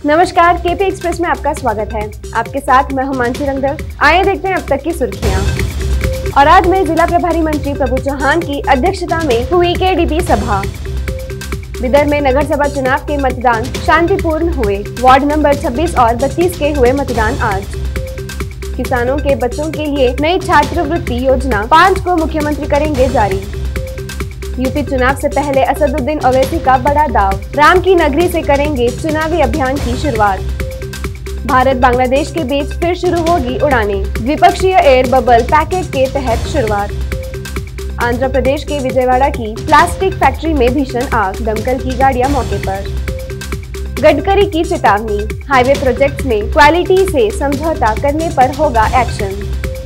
नमस्कार, KP express में आपका स्वागत है। आपके साथ मैं हूं मानसी रंगदर। आइए देखते हैं अब तक की सुर्खियां। और आज में जिला प्रभारी मंत्री प्रभु चौहान की अध्यक्षता में हुई केडीपी सभा। बिदर में नगर सभा चुनाव के मतदान शांतिपूर्ण हुए। वार्ड नंबर 26 और 32 के हुए मतदान आज। किसानों के बच्चों के लिए नई छात्रवृत्ति योजना 5 को मुख्यमंत्री करेंगे जारी। यूपी चुनाव से पहले असदुद्दीन ओवैसी का बड़ा दाव, राम की नगरी से करेंगे चुनावी अभियान की शुरुआत। भारत बांग्लादेश के बीच फिर शुरू होगी उड़ानें, द्विपक्षीय एयर बबल पैकेज के तहत शुरुआत। आंध्र प्रदेश के विजयवाड़ा की प्लास्टिक फैक्ट्री में भीषण आग, दमकल की गाड़ियां मौके पर। गडकरी की चेतावनी, हाईवे प्रोजेक्ट में क्वालिटी से समझौता करने पर होगा एक्शन।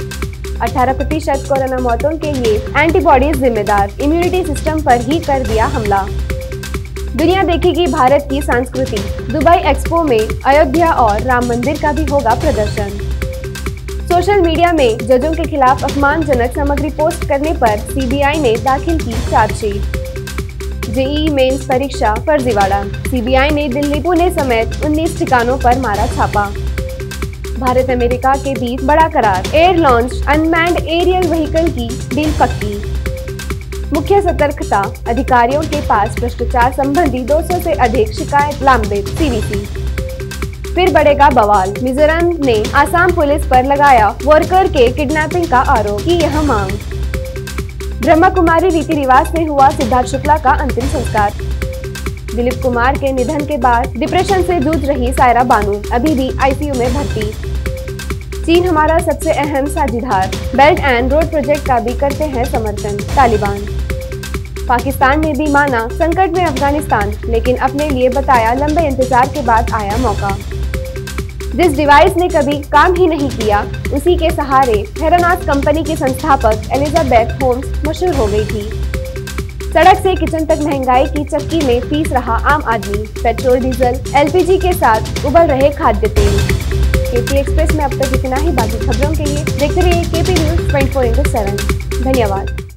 18% कोरोना मौतों के लिए एंटीबॉडीज जिम्मेदार, इम्यूनिटी सिस्टम पर ही कर दिया हमला। दुनिया देखेगी भारत की संस्कृति, दुबई एक्सपो में अयोध्या और राम मंदिर का भी होगा प्रदर्शन। सोशल मीडिया में जजों के खिलाफ अपमानजनक सामग्री पोस्ट करने पर सीबीआई ने दाखिल की चार्जशीट। जेईई मेंस परीक्षा फर्जीवाड़ा, सीबीआई ने दिल्ली, पुणे समेत 19 ठिकानों पर मारा छापा। भारत अमेरिका के बीच बड़ा करार, air launch unmanned aerial vehicle की डील पक्की। मुख्य सतर्कता अधिकारियों के पास भ्रष्टाचार संबंधी 200 से अधिक शिकायत लंबित, सीवीसी। फिर बढ़ेगा बवाल, मिजोरम ने आसाम पुलिस पर लगाया वर्कर के किडनैपिंग का आरोप की यह मांग। ब्रह्मा कुमारी रीति रिवाज से हुआ सिद्धार्थ शुक्ला का अंतिम संस्कार। दिलीप कुमार के निधन के बाद डिप्रेशन से जूझ रही सायरा बानू अभी भी आईसीयू में भर्ती। चीन हमारा सबसे अहम साझीदार, बेल्ट एंड रोड प्रोजेक्ट का भी करते हैं समर्थन, तालिबान। पाकिस्तान ने भी माना संकट में अफगानिस्तान, लेकिन अपने लिए बताया लंबे इंतजार के बाद आया मौका। जिस डिवाइस ने कभी काम ही नहीं किया, उसी के सहारे थेरानोस कंपनी की संस्थापक एलिजाबेथ होम्स मशहूर हो गई थी। सड़क से किचन तक महंगाई की चक्की में पीस रहा आम आदमी, पेट्रोल डीजल एलपीजी के साथ उबल रहे खाद्य तेल। केपी एक्सप्रेस में अब तक इतना ही। बाकी खबरों के लिए देखते रहिए केपी न्यूज 24/7। धन्यवाद।